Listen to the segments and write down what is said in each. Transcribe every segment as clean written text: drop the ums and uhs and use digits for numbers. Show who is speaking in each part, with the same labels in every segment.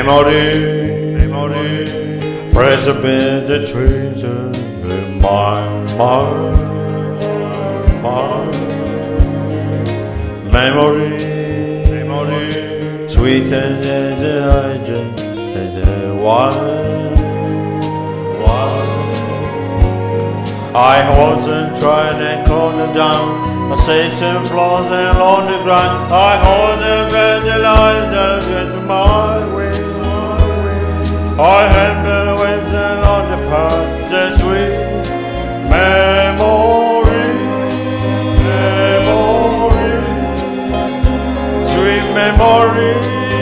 Speaker 1: Memory, press a bit the trees in my memory, sweeter than the legend, as a wine. I wasn't trying and clone it down. I say some flaws and on the ground. I hold and read the lies that get my way. I had the winds and on the path, the sweet memory, sweet memory,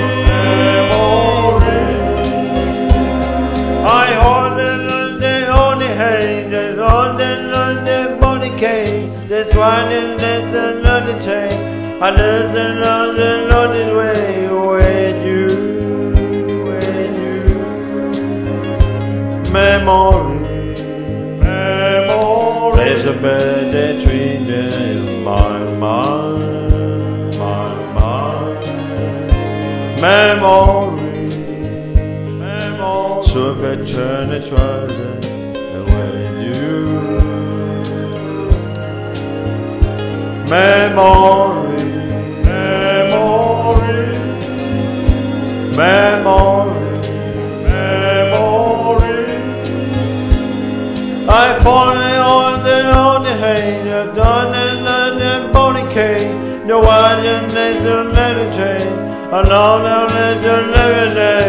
Speaker 1: I hold it on the only hand, there's on the body cake, there's one and there's another chain. I listen on the Lord's way with you. Memory, there's a birthday tree in my mind, Memory, super turn it rising with you. Memory, I found it on the hay, I've done it on the body cake. No one in this another chain, alone on this another day.